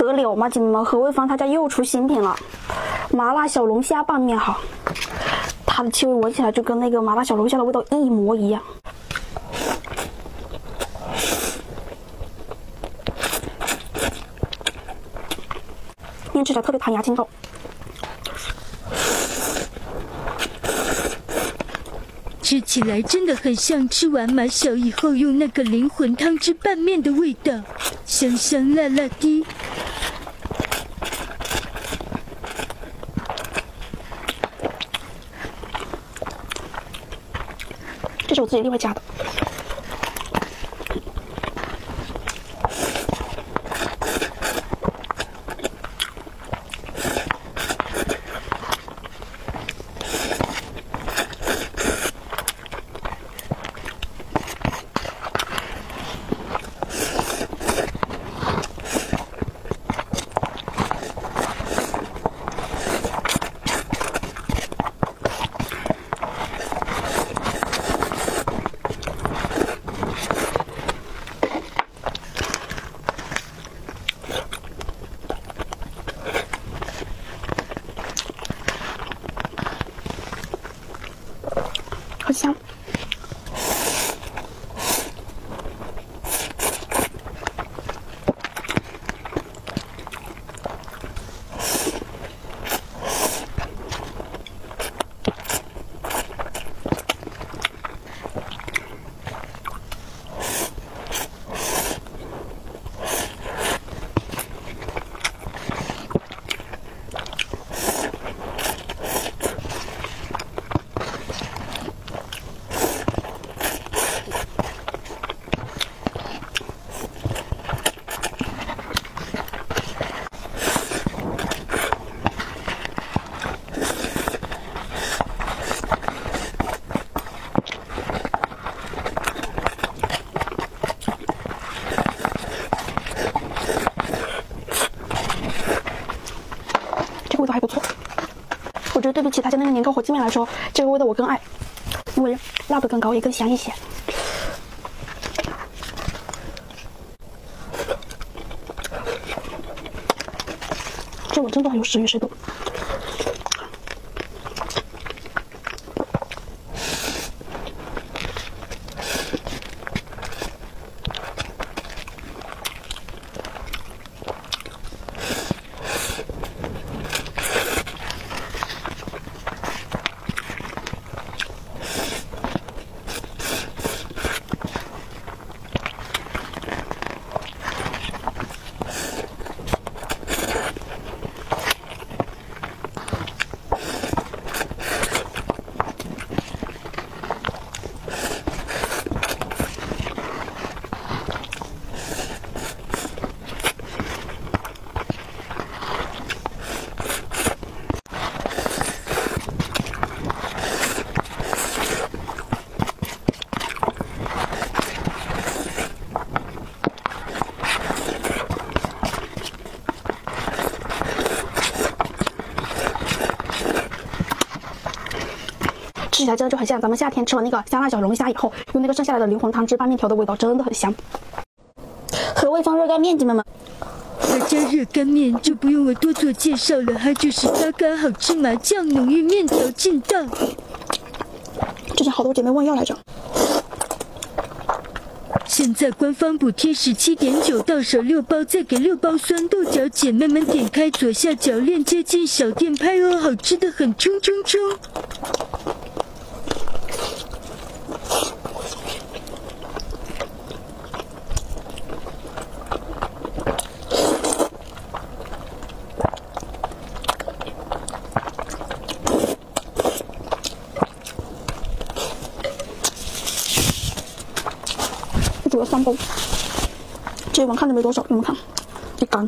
得了吗，姐妹们？何卫芳他家又出新品了，麻辣小龙虾拌面哈，它的气味闻起来就跟那个麻辣小龙虾的味道一模一样。面吃起来特别弹牙劲道。 吃起来真的很像吃完马小以后用那个灵魂汤汁拌面的味道，香香辣辣的。 这是我自己另外加的。好香！这个味道还不错，我觉得对比起他家那个年糕火鸡面来说，这个味道我更爱，因为辣度更高，也更香一些。这碗真的很有食欲深度。吃起来真的就很像咱们夏天吃完那个香辣小龙虾以后，用那个剩下来的灵魂汤汁拌面条的味道，真的很香。何卫芳热干面，姐妹们， 大家热干面就不用我多做介绍了，它就是嘎嘎好吃麻酱浓郁面条劲道。 之前好多姐妹问要来着。 现在官方补贴17.9，到手6包，再给6包酸豆角，姐妹们点开左下角链接进小店拍哦，好吃的很，冲冲冲！ 煮了3包，这一碗看着没多少，你们看，一干。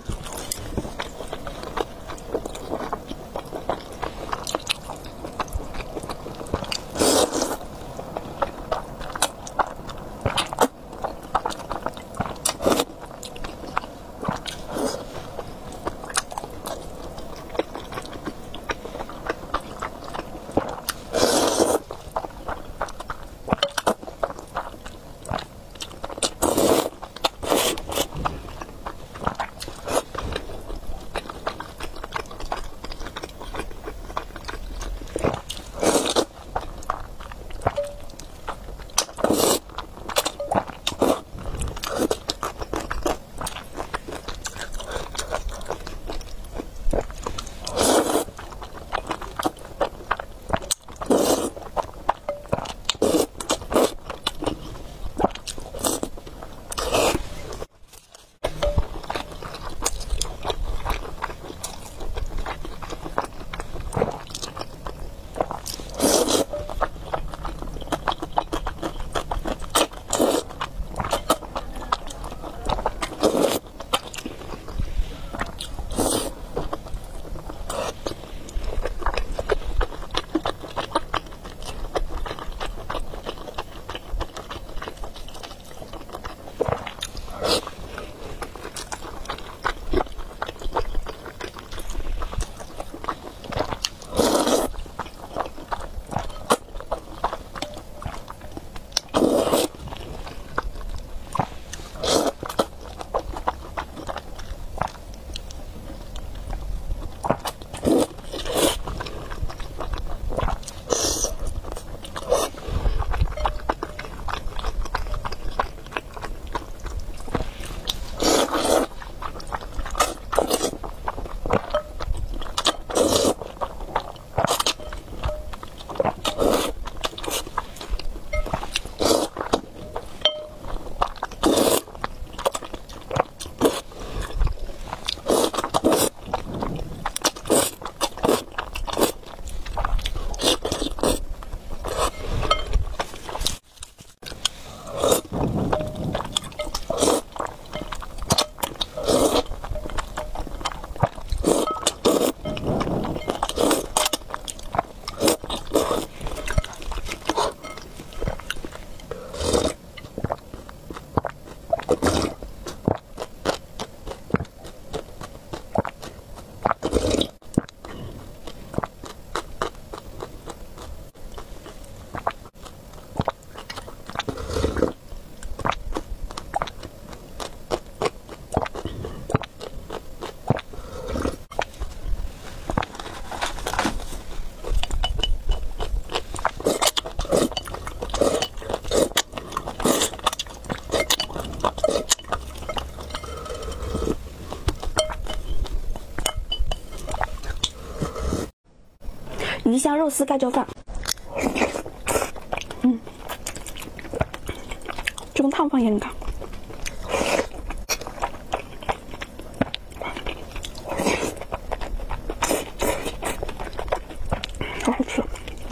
鱼香肉丝盖浇饭。这种烫饭也很看。好好吃。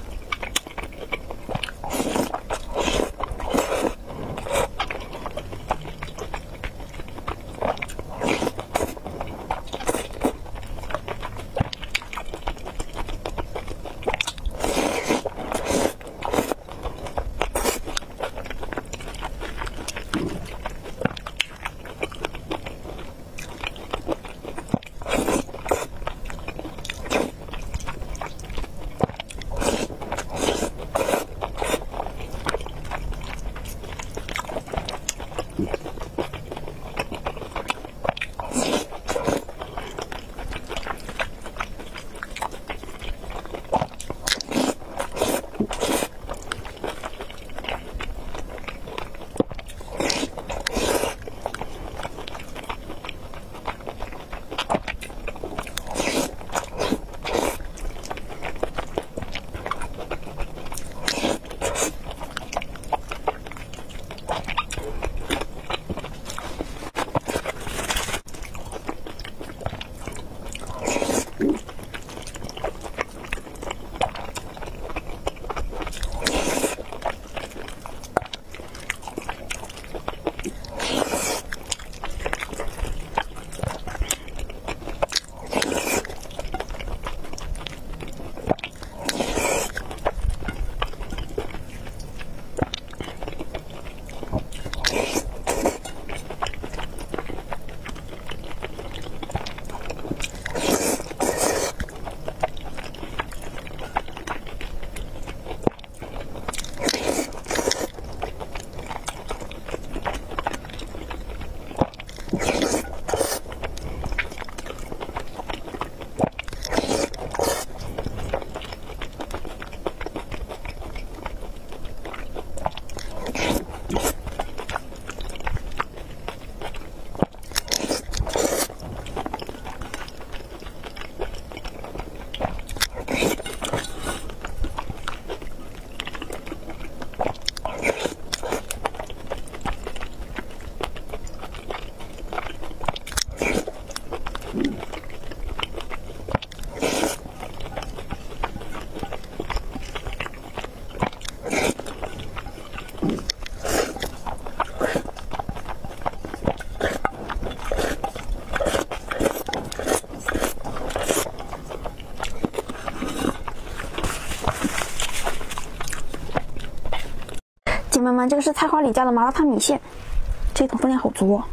姐妹们，这个是菜花里家的麻辣烫米线，这一桶分量好足哦。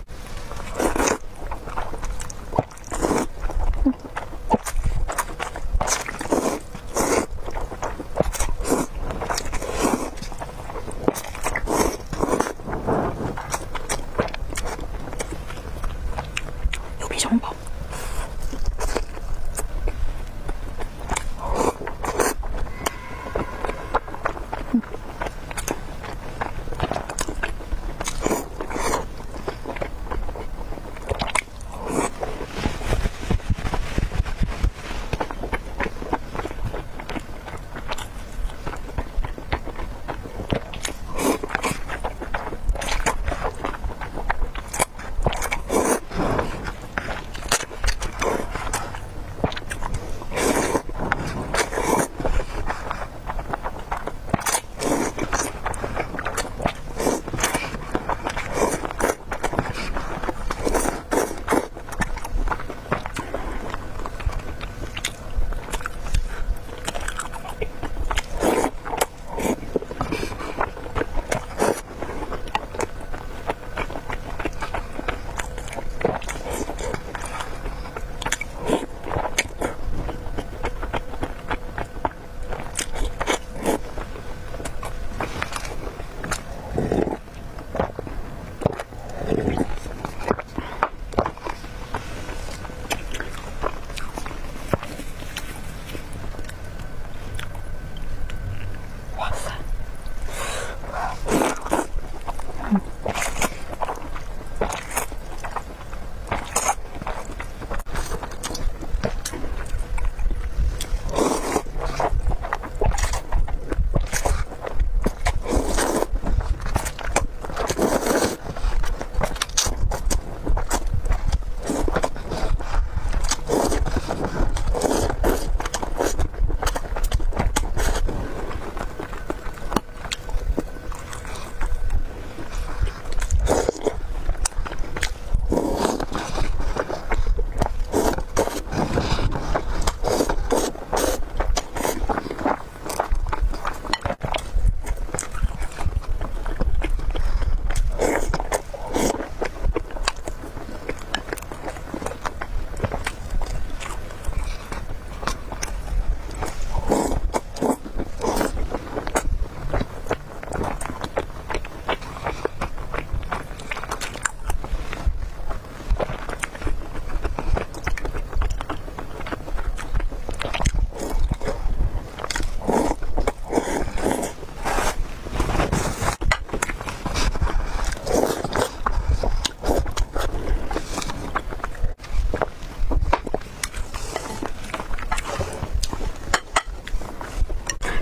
有片小笼包。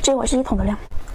这碗是1桶的量。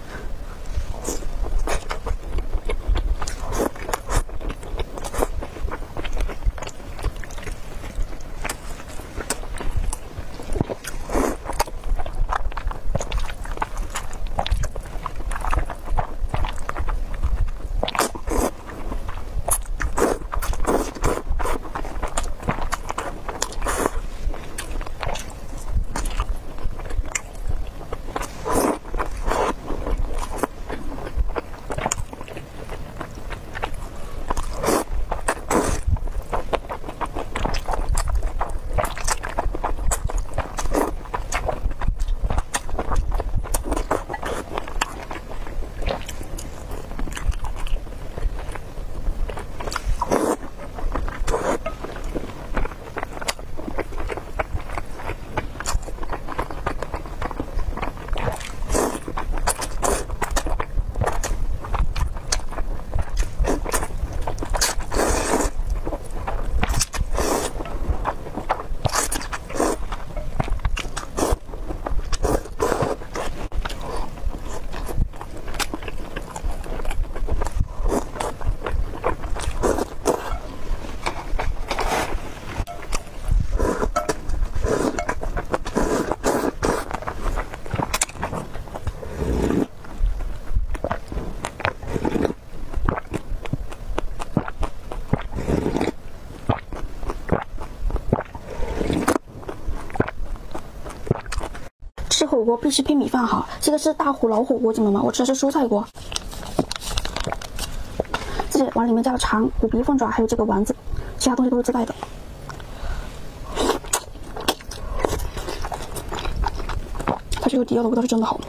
吃火锅必须配米饭好，这个是大虎老火锅，姐妹们，我吃的是蔬菜锅。这里往里面加了肠、虎皮、凤爪，还有这个丸子，其他东西都是自带的。它这个底料的味道是真的好。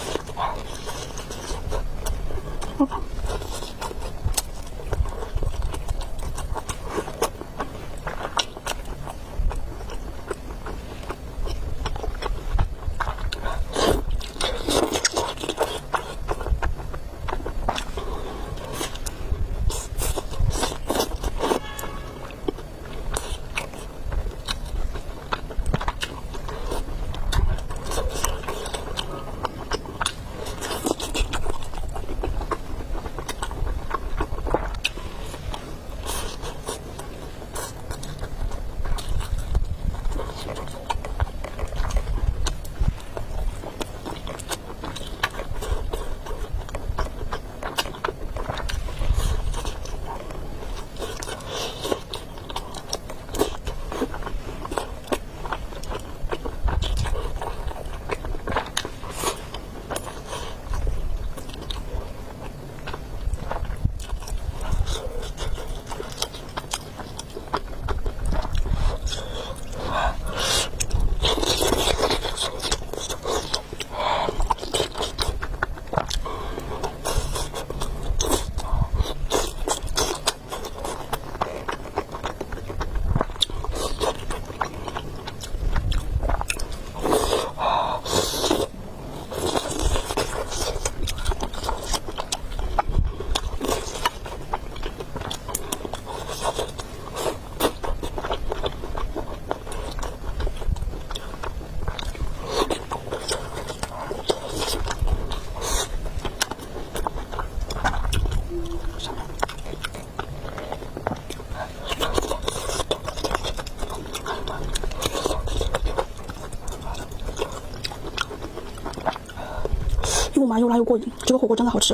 又麻又辣又过瘾，这个火锅真的好吃。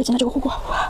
今天这个火锅。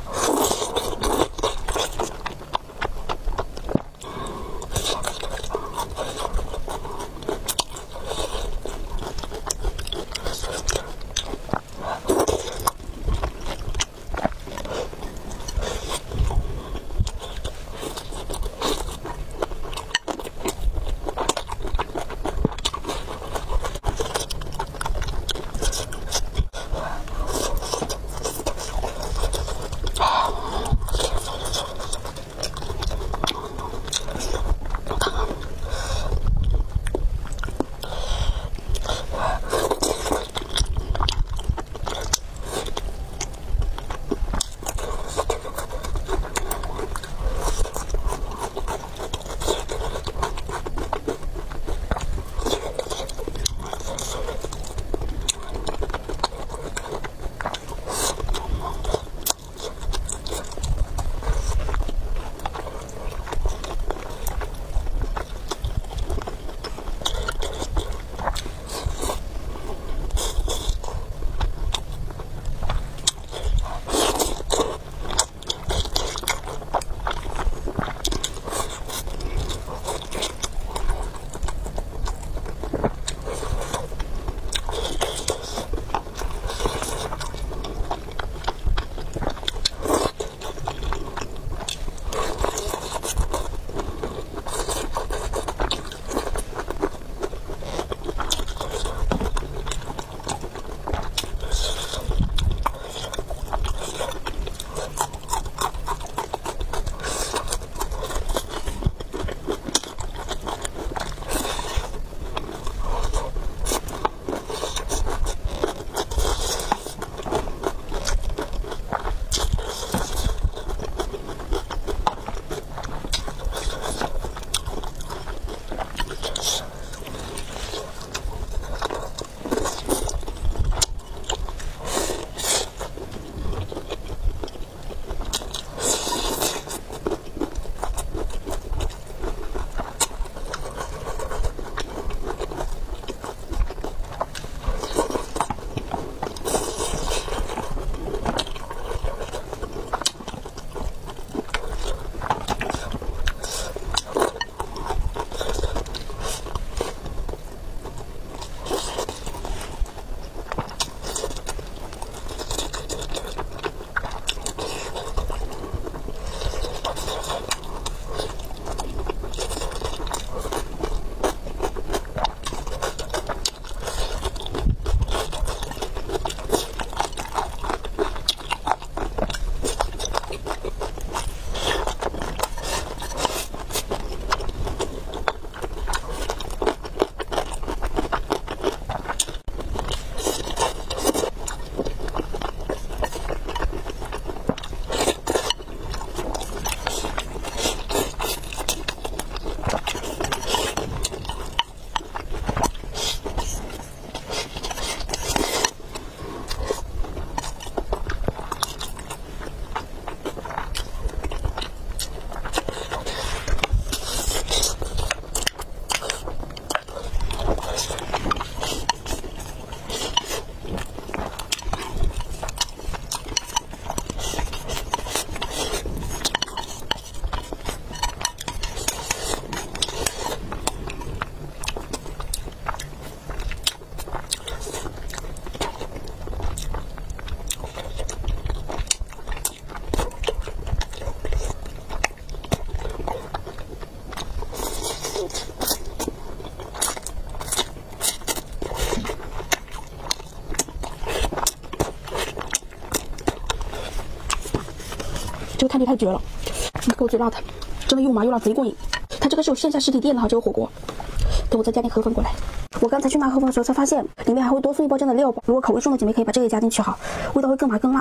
这个看着太绝了，给我最辣的，真的又麻又辣，贼过瘾。它这个是有线下实体店的哈，这个火锅。等我再加点河粉过来。我刚才去买河粉的时候才发现，里面还会多送一包这样的料包。如果口味重的姐妹可以把这个加进去哈，味道会更麻更辣，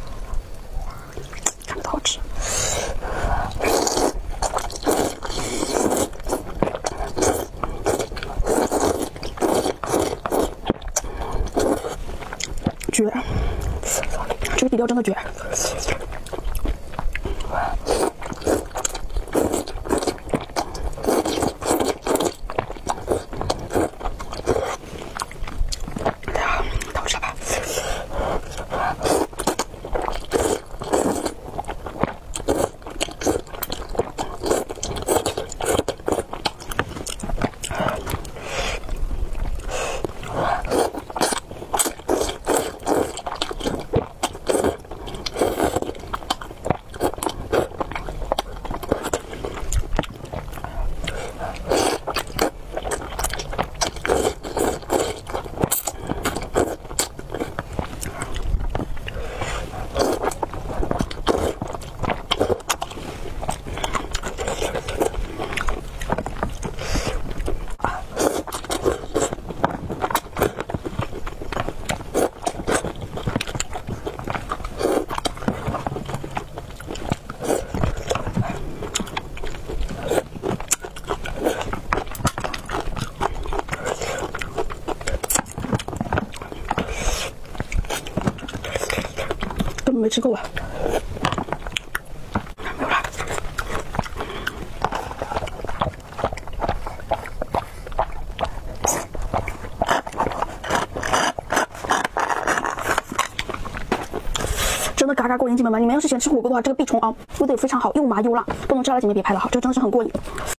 看着好吃。绝，这个底料真的绝。 没吃够啊，没有了。真的嘎嘎过瘾，姐妹们！你们要是喜欢吃火锅的话，这个必冲啊，味道也非常好，又麻又辣，不能吃辣的姐妹别拍了哈，这个真的是很过瘾。